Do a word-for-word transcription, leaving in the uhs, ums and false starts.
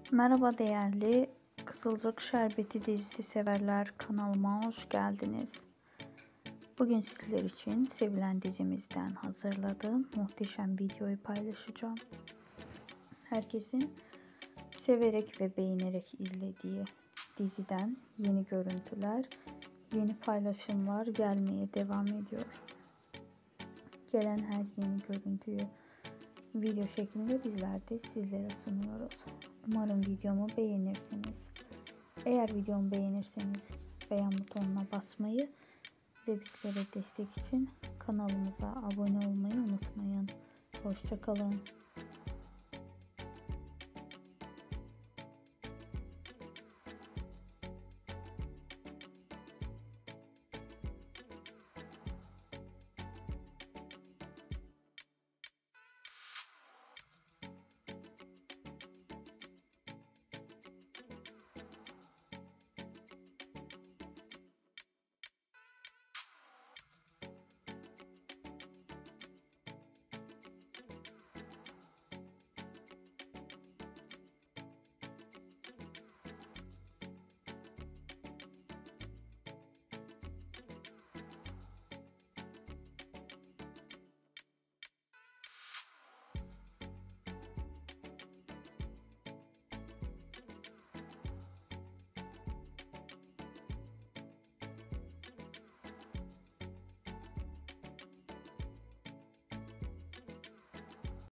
Merhaba değerli Kızılcık Şerbeti dizisi severler, kanalıma hoş geldiniz. Bugün sizler için sevilen dizimizden hazırladığım muhteşem videoyu paylaşacağım. Herkesin severek ve beğenerek izlediği diziden yeni görüntüler, yeni paylaşımlar gelmeye devam ediyor. Gelen her yeni görüntüyü video şeklinde bizler de sizlere sunuyoruz. Umarım videomu beğenirsiniz. Eğer videomu beğenirseniz beğen butonuna basmayı ve bizlere destek için kanalımıza abone olmayı unutmayın. Hoşça kalın.